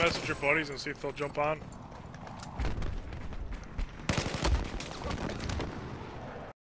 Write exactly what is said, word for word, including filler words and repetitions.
message your buddies and see if they'll jump on?